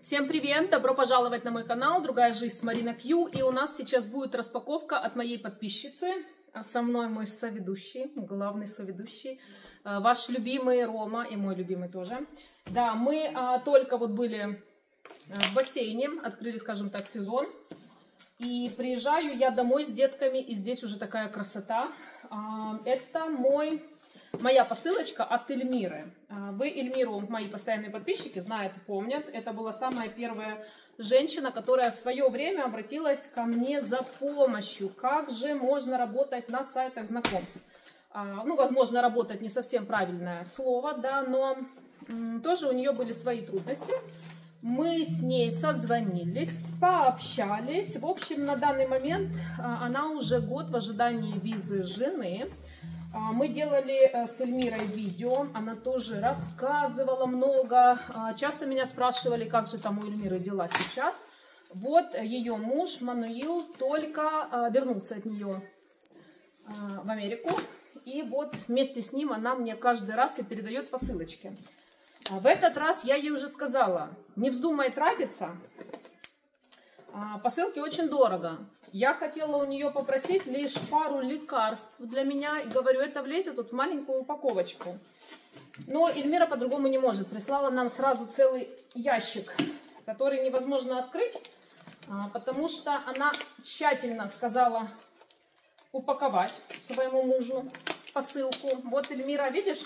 Всем привет! Добро пожаловать на мой канал «Другая жизнь» с Марина Кью. И у нас сейчас будет распаковка от моей подписчицы. Со мной мой соведущий, главный соведущий, ваш любимый Рома и мой любимый тоже. Да, мы только вот были в бассейне, открыли, скажем так, сезон. И приезжаю я домой с детками, и здесь уже такая красота. Это моя посылочка от Эльмиры. Вы Эльмиру, мои постоянные подписчики, знают и помнят. Это была самая первая женщина, которая в свое время обратилась ко мне за помощью. Как же можно работать на сайтах знакомств? Ну, возможно, работать не совсем правильное слово, да, но тоже у нее были свои трудности. Мы с ней созвонились, пообщались. В общем, на данный момент она уже год в ожидании визы жены. Мы делали с Эльмирой видео, она тоже рассказывала много. Часто меня спрашивали, как же там у Эльмиры дела сейчас. Вот ее муж Мануил только вернулся от нее в Америку. И вот вместе с ним она мне каждый раз и передает посылочки. В этот раз я ей уже сказала, не вздумай тратиться, посылки очень дорого. Я хотела у нее попросить лишь пару лекарств для меня. И говорю, это влезет вот в маленькую упаковочку. Но Эльмира по-другому не может. Прислала нам сразу целый ящик, который невозможно открыть, потому что она тщательно сказала упаковать своему мужу посылку. Вот, Эльмира, видишь,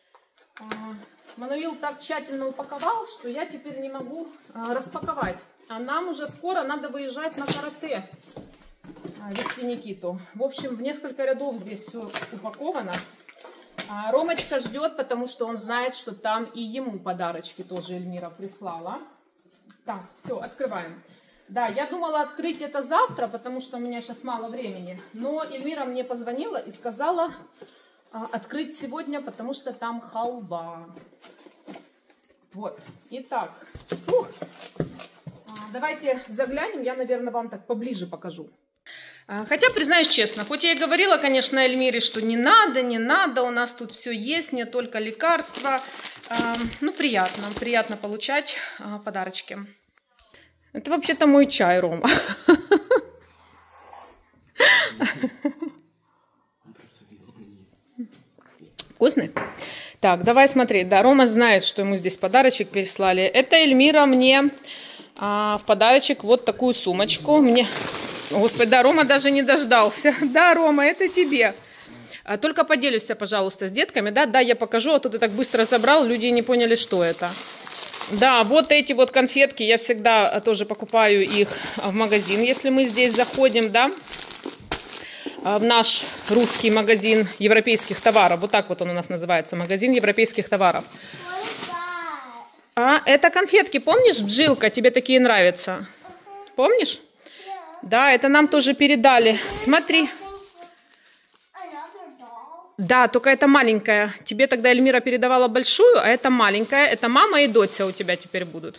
Мануил так тщательно упаковал, что я теперь не могу распаковать. А нам уже скоро надо выезжать на карате. Вести Никиту. В общем, в несколько рядов здесь все упаковано. Ромочка ждет, потому что он знает, что там и ему подарочки тоже Эльмира прислала. Так, все, открываем. Да, я думала открыть это завтра, потому что у меня сейчас мало времени. Но Эльмира мне позвонила и сказала открыть сегодня, потому что там халва. Вот. Итак, давайте заглянем. Я, наверное, вам так поближе покажу. Хотя, признаюсь честно, хоть я и говорила, конечно, Эльмире, что не надо, у нас тут все есть, не только лекарства. Ну, приятно получать подарочки. Это вообще-то мой чай, Рома. Вкусный? Так, давай смотреть. Да, Рома знает, что ему здесь подарочек переслали. Это Эльмира мне в подарочек вот такую сумочку. Господи, да, Рома даже не дождался. Да, Рома, это тебе. Только поделюсь, пожалуйста, с детками. Да, я покажу. А то ты так быстро забрал, люди не поняли, что это. Да, вот эти вот конфетки, я всегда тоже покупаю их в магазин, если мы здесь заходим, да, в наш русский магазин европейских товаров. Вот так вот он у нас называется, магазин европейских товаров. Это конфетки, помнишь, Джилка, тебе такие нравятся? Помнишь? Да, это нам тоже передали. Смотри. Да, только это маленькая. Тебе тогда Эльмира передавала большую, а это маленькая. Это мама и Дотя у тебя теперь будут.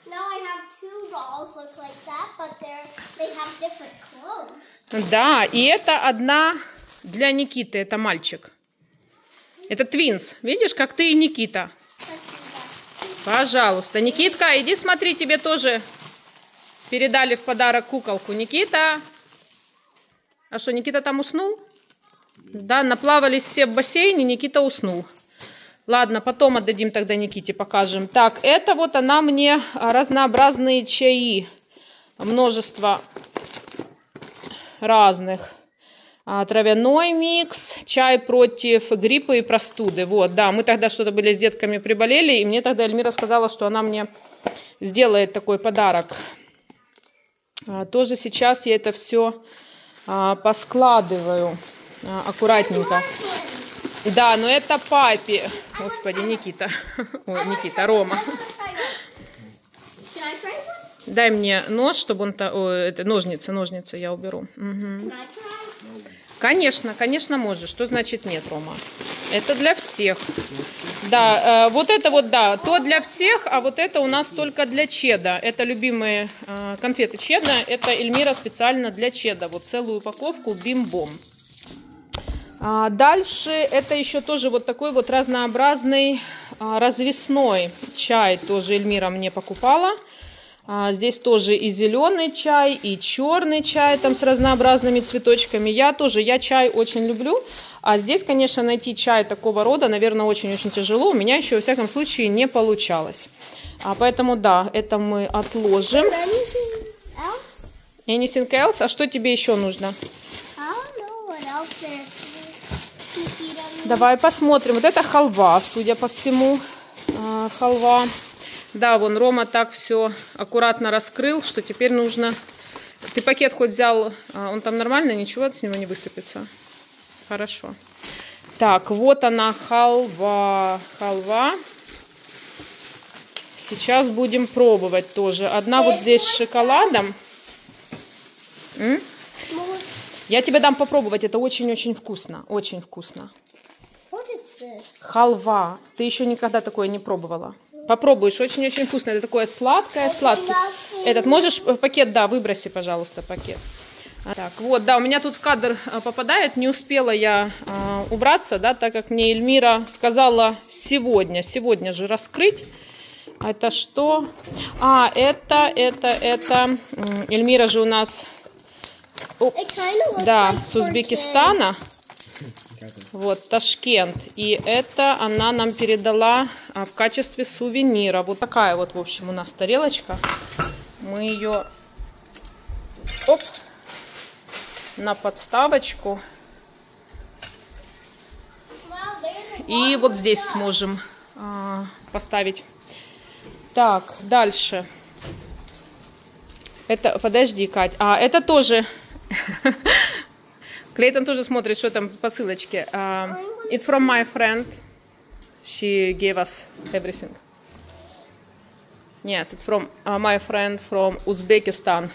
Да, и это одна для Никиты, это мальчик. Это твинс. Видишь, как ты и Никита. Пожалуйста, Никитка, иди смотри, тебе тоже передали в подарок куколку. Никита. А что, Никита там уснул? Да, наплавались все в бассейне, Никита уснул. Ладно, потом отдадим тогда Никите, покажем. Так, это вот она мне разнообразные чаи. Множество разных. Травяной микс, чай против гриппа и простуды. Вот, да, мы тогда что-то были с детками приболели, и мне тогда Эльмира сказала, что она мне сделает такой подарок. Тоже сейчас я это все поскладываю аккуратненько. Да, но это папе. Господи, Никита. Ой, Никита, Рома. Дай мне нож, чтобы он... это ножницы я уберу. Угу. Конечно можешь. Что значит нет, Рома? Это для всех. Да, вот это вот, да, то для всех, а вот это у нас только для Чеда. Это любимые конфеты Чеда. Это Эльмира специально для Чеда. Вот целую упаковку бим-бом. Дальше это еще тоже вот такой вот разнообразный развесной чай. Тоже Эльмира мне покупала. Здесь тоже и зеленый чай, и черный чай там с разнообразными цветочками. Я чай очень люблю. А здесь, конечно, найти чай такого рода, наверное, очень-очень тяжело. У меня еще, во всяком случае, не получалось. Поэтому, да, это мы отложим. Anything else? А что тебе еще нужно? Давай посмотрим. Вот это халва, судя по всему. Халва. Да, вон Рома так все аккуратно раскрыл, что теперь нужно... Ты пакет хоть взял, он там нормально, ничего с него не высыпется? Хорошо. Так, вот она халва. Халва. Сейчас будем пробовать тоже. Одна вот здесь с шоколадом. Я тебе дам попробовать, это очень-очень вкусно. Очень вкусно. Халва. Ты еще никогда такое не пробовала. Попробуешь, очень-очень вкусно. Это такое сладкое, сладкое. Этот можешь пакет, да, выброси, пожалуйста, пакет. Так, вот, да, у меня тут в кадр попадает. Не успела я убраться, да, так как мне Эльмира сказала сегодня же раскрыть. Это что? Это. Эльмира же у нас, да, с Узбекистана. Вот, Ташкент. И это она нам передала в качестве сувенира. Вот такая вот, в общем, у нас тарелочка. Мы ее на подставочку. И вот здесь сможем поставить. Так, дальше. Это, подожди, Кать. Это тоже... Клейтон тоже смотрит, что там по ссылочке. It's from my friend. She gave us everything. Yes, it's from my friend from Uzbekistan.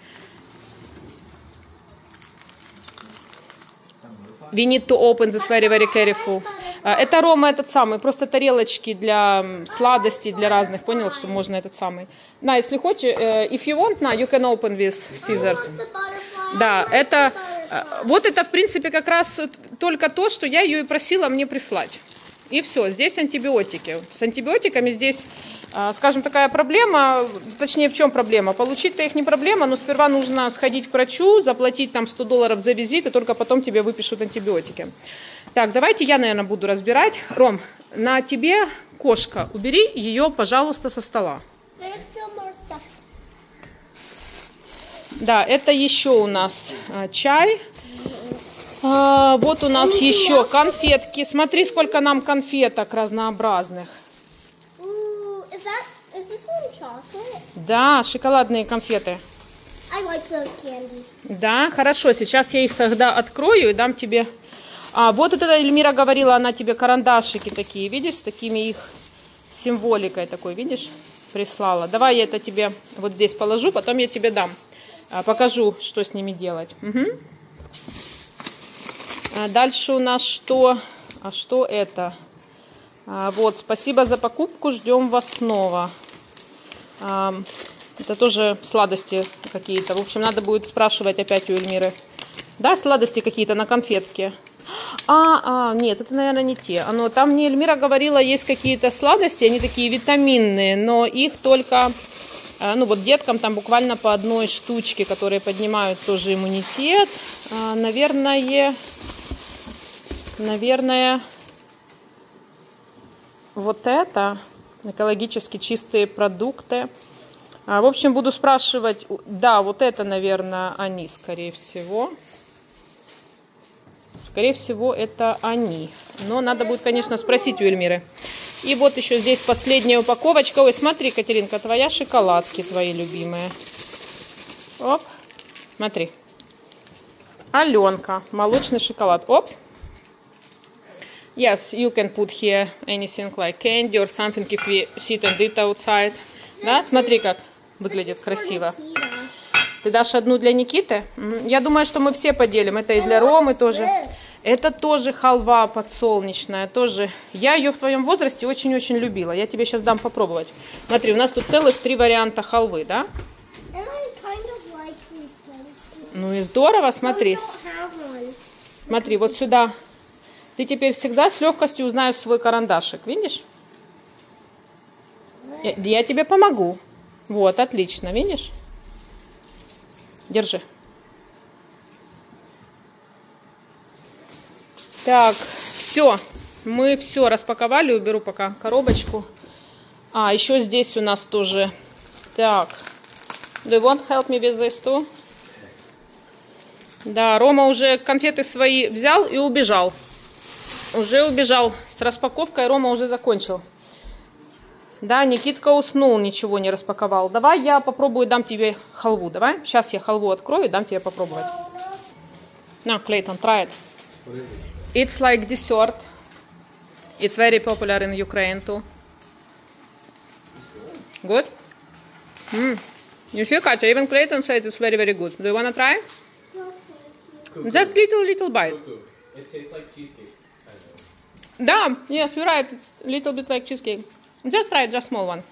We need to open this very, very careful. Это, Рома, этот самый, просто тарелочки для сладостей, для разных. Понял, что можно этот самый. На, если хочешь, if you want, на, you can open with scissors. Да, это... Вот это, в принципе, как раз только то, что я ее и просила мне прислать. И все, здесь антибиотики. С антибиотиками здесь, скажем, такая проблема, точнее, в чем проблема? Получить-то их не проблема, но сперва нужно сходить к врачу, заплатить там $100 за визит, и только потом тебе выпишут антибиотики. Так, давайте я, наверное, буду разбирать. Ром, на тебе кошка, убери ее, пожалуйста, со стола. Да, это еще у нас чай. Вот у нас еще конфетки. Смотри, сколько нам конфеток разнообразных. Да, шоколадные конфеты. Да, хорошо. Сейчас я их тогда открою и дам тебе. Вот это Эльмира говорила, она тебе карандашики такие, видишь, с такими их символикой такой, видишь, прислала. Давай я это тебе вот здесь положу, потом я тебе дам. Покажу, что с ними делать. Угу. Дальше у нас что? Что это? Вот, спасибо за покупку, ждем вас снова. Это тоже сладости какие-то. В общем, надо будет спрашивать опять у Эльмиры. Да, сладости какие-то на конфетке. Нет, это, наверное, не те. Там мне Эльмира говорила, есть какие-то сладости, они такие витаминные, но их только... Ну вот деткам там буквально по одной штучке, которые поднимают тоже иммунитет. Наверное, вот это экологически чистые продукты. В общем, буду спрашивать. Да, вот это, наверное, они, скорее всего. Скорее всего, это они. Но надо будет, конечно, спросить у Эльмиры. И вот еще здесь последняя упаковочка. Ой, смотри, Катеринка, твоя шоколадки, твои любимые. Оп, смотри. Аленка, молочный шоколад. Опс. Yes, you can put here anything like candy or something if we sit and eat outside. Да, смотри, как выглядит красиво. Ты дашь одну для Никиты? Я думаю, что мы все поделим. Это и для Ромы тоже. Это тоже халва подсолнечная. Тоже. Я ее в твоем возрасте очень-очень любила. Я тебе сейчас дам попробовать. Смотри, у нас тут целых 3 варианта халвы, да? Ну и здорово, смотри. Смотри, вот сюда. Ты теперь всегда с легкостью узнаешь свой карандашик. Видишь? Я тебе помогу. Вот, отлично, видишь? Держи. Так, все. Мы все распаковали. Уберу пока коробочку. А, еще здесь у нас тоже. Так. Do you want help me with this too? Да, Рома уже конфеты свои взял и убежал. Уже убежал. С распаковкой Рома уже закончил. Да, Никитка уснул, ничего не распаковал. Давай я попробую, дам тебе халву. Давай. Сейчас я халву открою и дам тебе попробовать. На, Клейтон, try it. It's like dessert. It's very popular in Ukraine too. Good? You see, Katya, even Clayton said it's very, very good. Do you want to try? Just little bite. It tastes like cheesecake. Да, yes, you're right. It's a little bit like cheesecake. Just try it, just small one.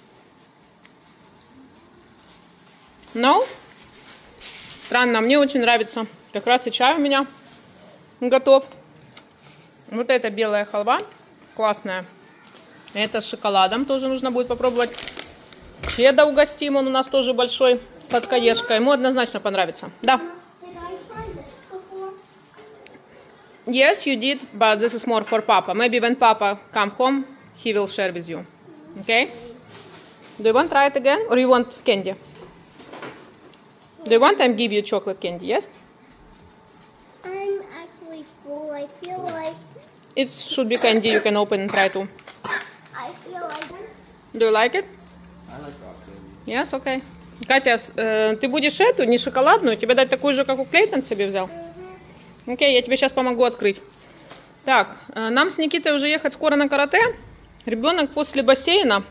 No? Странно, мне очень нравится. Как раз и чай у меня готов. Вот эта белая халва, классная. Это с шоколадом тоже нужно будет попробовать. Чеда угостим, он у нас тоже большой, сладкоежка. Ему однозначно понравится. Да. Yes, you did, but this is more for Papa. Maybe when Papa come home, he will share with you. Okay? Do you want to try it again, or you want candy? Do you want I give you chocolate candy? Yes? I'm actually full. I feel like... It should be candy. You can open and try too. I feel like... Do you like it? I like rock candy. Yes, okay. Катя, ты будешь эту, не шоколадную, тебе дать такую же, как у Клейтон себе взял? Окей, я тебе сейчас помогу открыть. Так, нам с Никитой уже ехать скоро на карате. Ребенок после бассейна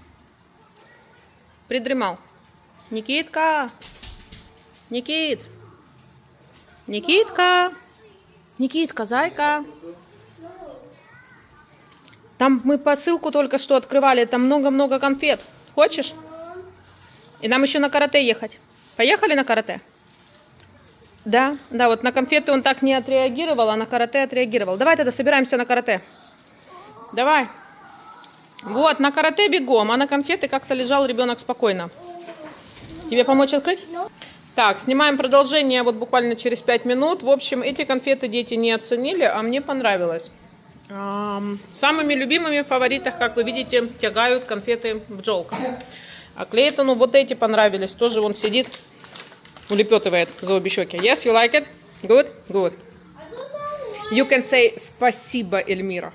придремал. Никитка! Никит! Никитка! Никитка, зайка! Там мы посылку только что открывали, там много-много конфет. Хочешь? И нам еще на карате ехать. Поехали на карате? Да, да, вот на конфеты он так не отреагировал, а на карате отреагировал. Давай тогда собираемся на карате. Давай. Вот, на карате бегом, а на конфеты как-то лежал ребенок спокойно. Тебе помочь открыть? Так, снимаем продолжение вот буквально через 5 минут. В общем, эти конфеты дети не оценили, а мне понравилось. Самыми любимыми в фаворитах, как вы видите, тягают конфеты бджолка. А Клейтону вот эти понравились. Тоже он сидит, улепетывает за обе щеки. Yes, you like it? Good? Good. You can say спасибо, Эльмира.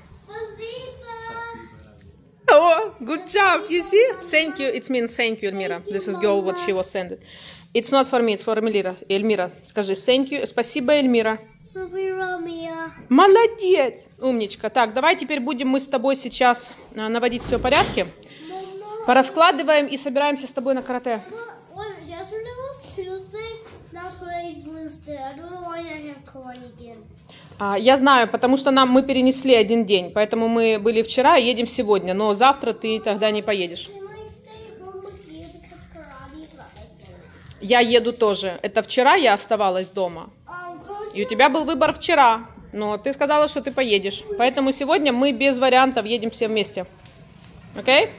Oh, good job. You see? Thank you. It means thank you, Эльмира. This is girl what she was sent. It's not for me, it's for Эльмира. Эльмира, скажи thank you. Спасибо, Эльмира. Молодец. Умничка. Так, давай теперь будем мы с тобой сейчас наводить все в порядке. Пораскладываем и собираемся с тобой на карате. Я знаю, потому что мы перенесли один день, поэтому мы были вчера и едем сегодня, но завтра ты тогда не поедешь. Я еду тоже. Это вчера я оставалась дома. И у тебя был выбор вчера, но ты сказала, что ты поедешь. Поэтому сегодня мы без вариантов едем все вместе. Окей?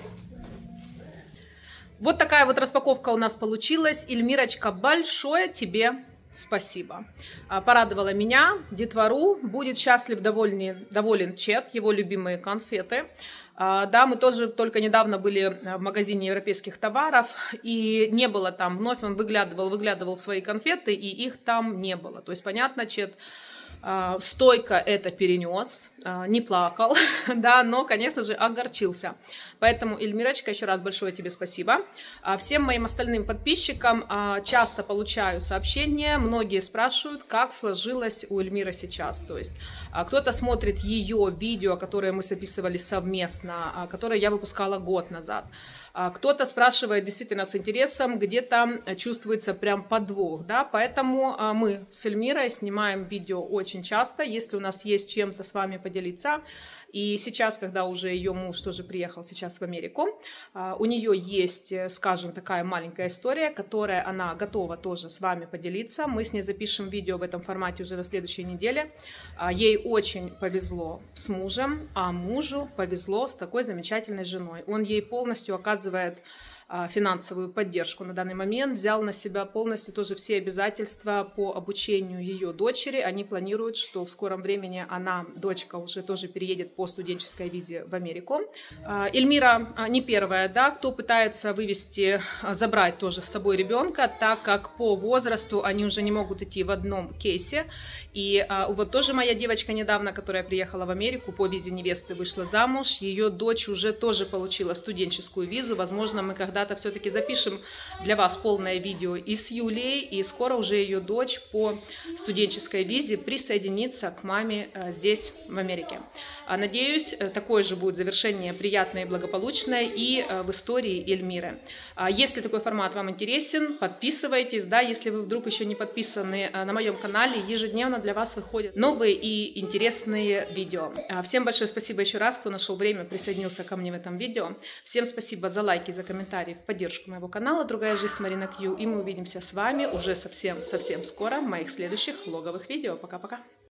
Вот такая вот распаковка у нас получилась. Эльмирочка, большое тебе спасибо. Порадовала меня, детвору. Будет счастлив, доволен Чет, его любимые конфеты. Да, мы тоже только недавно были в магазине европейских товаров, и не было там, вновь он выглядывал свои конфеты, и их там не было. То есть, понятно, Чет стойко это перенес, не плакал, да, но, конечно же, огорчился. Поэтому, Эльмирочка, еще раз большое тебе спасибо. Всем моим остальным подписчикам часто получаю сообщения, многие спрашивают, как сложилось у Эльмиры сейчас. То есть, кто-то смотрит ее видео, которые мы записывали совместно, которые я выпускала год назад. Кто-то спрашивает действительно с интересом, где-то чувствуется прям подвох, да, поэтому мы с Эльмирой снимаем видео очень часто, если у нас есть чем-то с вами поделиться. И сейчас, когда уже ее муж тоже приехал сейчас в Америку, у нее есть, скажем, такая маленькая история, которая она готова тоже с вами поделиться. Мы с ней запишем видео в этом формате уже на следующей неделе. Ей очень повезло с мужем, а мужу повезло с такой замечательной женой. Он ей полностью оказывает финансовую поддержку на данный момент, взял на себя полностью тоже все обязательства по обучению ее дочери. Они планируют, что в скором времени дочка уже тоже переедет по студенческой визе в Америку. Эльмира не первая, да, кто пытается забрать тоже с собой ребенка, так как по возрасту они уже не могут идти в одном кейсе. И вот тоже моя девочка недавно, которая приехала в Америку по визе невесты, вышла замуж, ее дочь уже тоже получила студенческую визу. Возможно, мы когда-то все-таки запишем для вас полное видео и с Юлией, и скоро уже ее дочь по студенческой визе присоединится к маме здесь, в Америке. Надеюсь, такое же будет завершение приятное и благополучное и в истории Эльмиры. Если такой формат вам интересен, подписывайтесь, да, если вы вдруг еще не подписаны на моем канале, ежедневно для вас выходят новые и интересные видео. Всем большое спасибо еще раз, кто нашел время, присоединился ко мне в этом видео. Всем спасибо за лайки, за комментарии в поддержку моего канала «Другая жизнь» с Марина Кью. И мы увидимся с вами уже совсем скоро в моих следующих влоговых видео. Пока-пока!